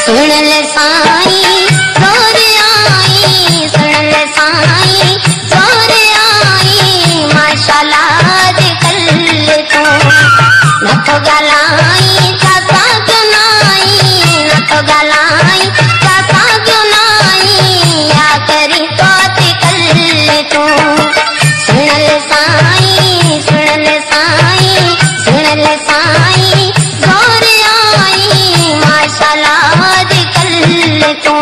सुन ले साईं जोर आई, सुन ले साईं जोर आई, माशाल्लाह अजकल तो न तो गलाई चाचा क्यों नाई, न तो गलाई चाचा क्यों नाई, या करी तो अजकल तो सुन ले साईं, सुन ले साईं, सुन ले साईं जोर आई, माशाल्लाह अजकल तो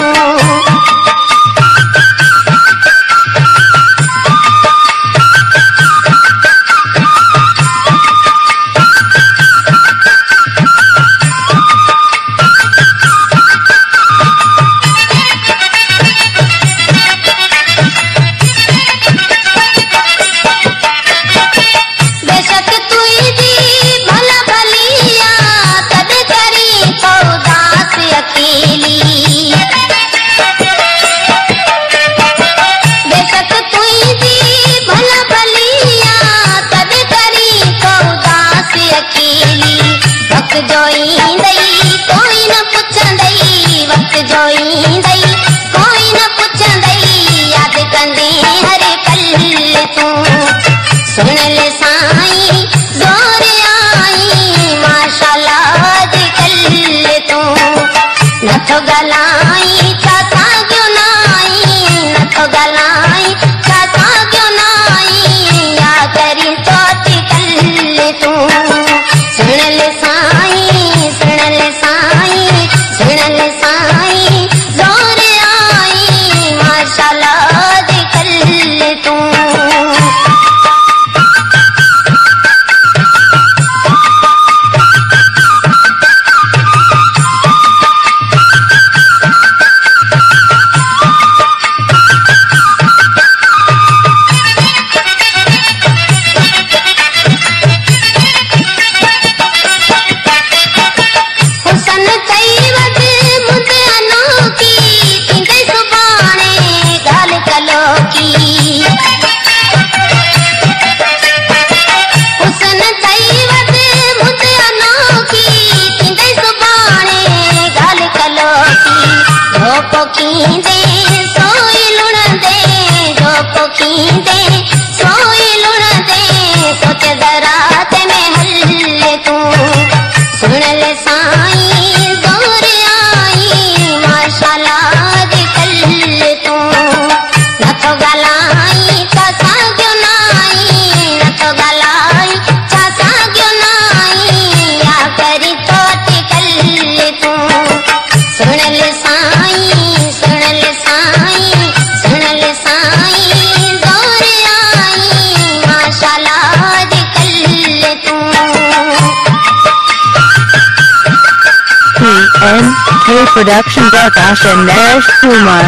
सुन ले साईं जोर आई, माशाल्लाह अजकल तो न तो गलाई चाचा क्यों नाई, न तो गलाई चाचा क्यों नाई, या करी तो अजकल तो सुन ले साईं, सुन ले साईं, सुन ले साईं जोर आई, माशाल्लाह अजकल तो PNK Production Prakash and Naresh Kumar.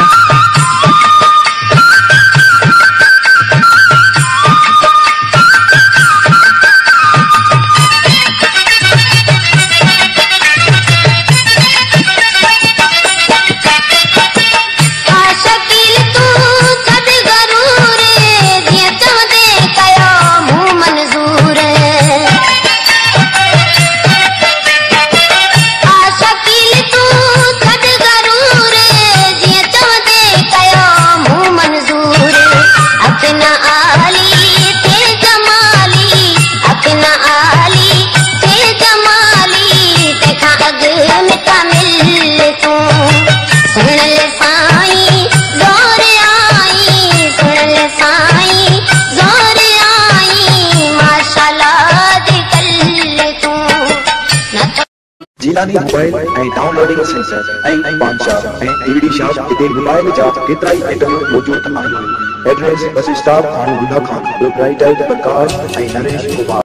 Jilani Mobile and Downloading Center and Pawn Shop and DVD Shop इते मोबाइल जा केतरा ही आइटम मौजूद आहिनि। एड्रेस बस स्टॉप थाने गुंडा खान, प्रोप्राइटर प्रकाश ऐं नरेश कुमार।